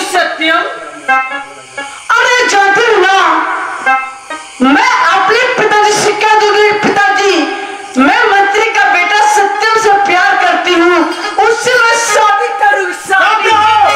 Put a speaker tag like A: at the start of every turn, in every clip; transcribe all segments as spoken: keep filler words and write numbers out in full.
A: सत्यम?
B: अरे जानते हो ना, मैं अपने पिताजी से कह दूंगी, पिताजी मैं मंत्री का बेटा सत्यम से प्यार करती हूँ, उससे मैं शादी करूँ। शादी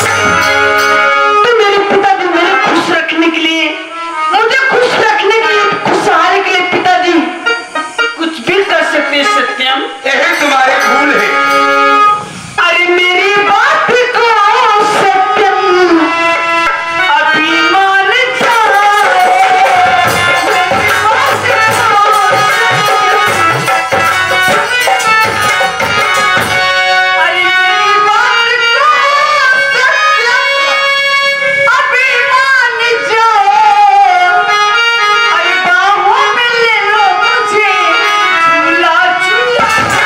B: तो मेरे पिताजी मुझे खुश रखने के लिए, मुझे खुश रखने के लिए, खुशहाली के लिए पिताजी
A: कुछ भी कर सकते सत्यम।
C: यही तुम्हारी भूल है।
B: अरे मेरी बात को सत्यम अभी मान जाए, अरे मेरी बात को सत्यम अभी मान जाए, अरे बाहों में ले लो मुझे झूला झूला।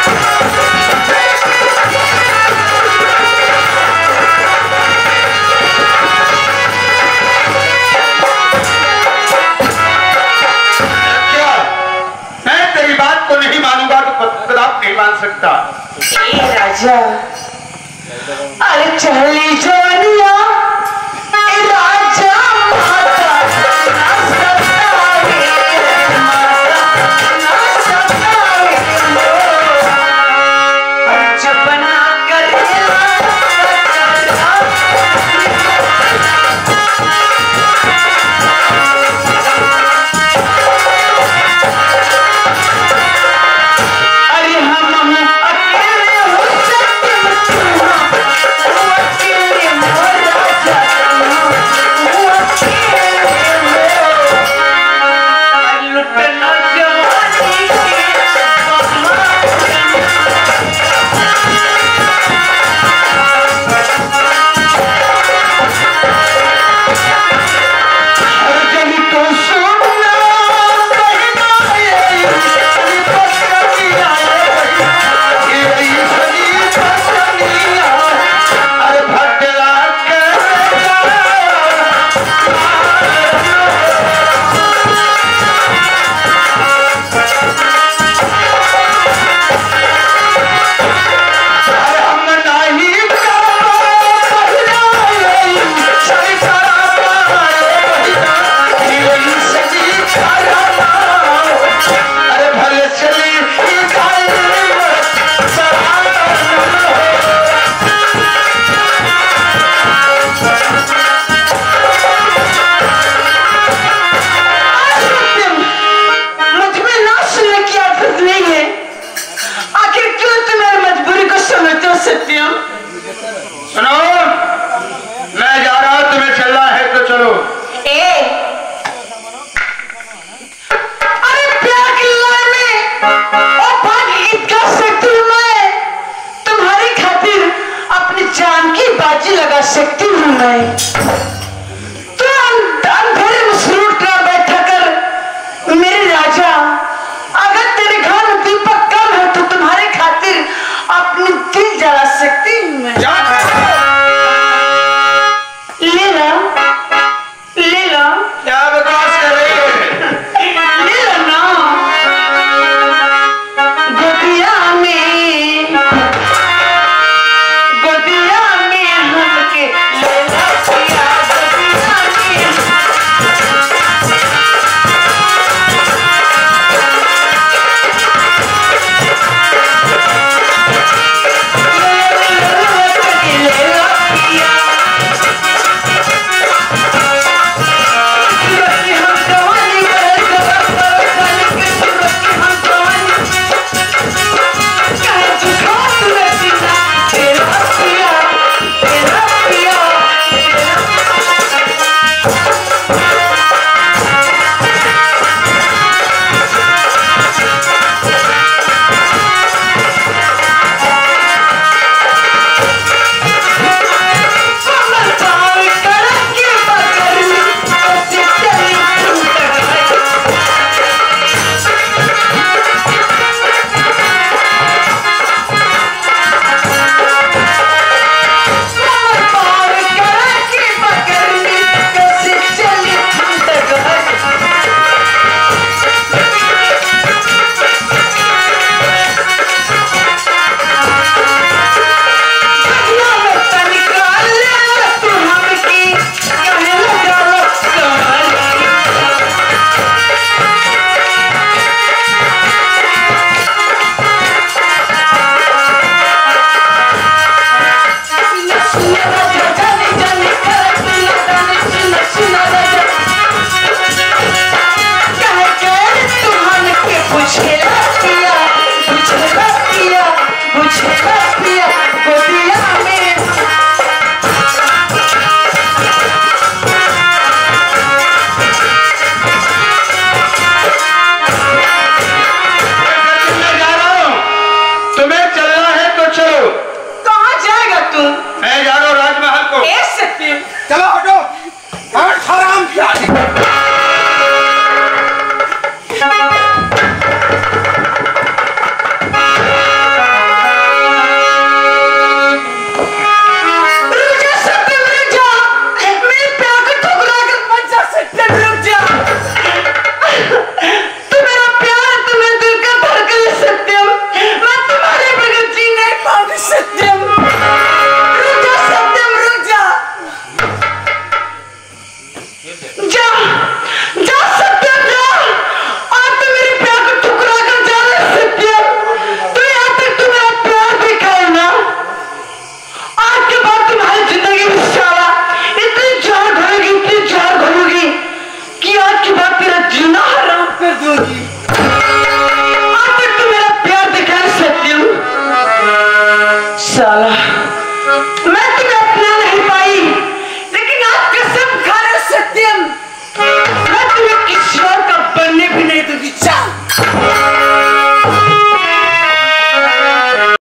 C: क्या मैं तेरी बात को नहीं मानूंगा तो कदाप नहीं मान सकता।
B: ए राजा, अरे चली जवानिया ए राजा, माता ना सतावे, माता ना सतावे मोरा, अरे जपना करेला अरे हम हम अकेले हो सत्यम तुम, तू अकेले हो राजा तुम, तू अकेले हो, लुटना जवानी की जब तो सुनना कहना ये पसंदिया ये सही पसंदिया,
C: अरे भटला
B: अरे हम नहीं करो पहले सही कराना ये सही कराना,
C: अरे भले चली
B: मुझमें ना सुनने की आदत नहीं है, आखिर क्यों तुम मेरी मजबूरी को समझते हो सत्यम?
C: सुनो, मैं जा रहा हूं, तुम्हें चलना है तो चलो।
B: ए अरे प्यार की लड़ाई में और भाग्य की कर सकती हूँ मैं, तुम्हारी खातिर अपनी जान की बाजी लगा सकती हूँ मैं। तो अंधेरे में सुरूट कर बैठा कर मेरे राजा, अगर तेरे घर में दीपक कम है तो तुम्हारे खातिर अपनी दिल जला सकती हूँ मैं। ले लो, ले लो,
C: क्या बकवास कर रही हो?
B: ले लो ना, गोदिया में, गोदिया में हमके ले लो प्यार। साला मैं तुम्हें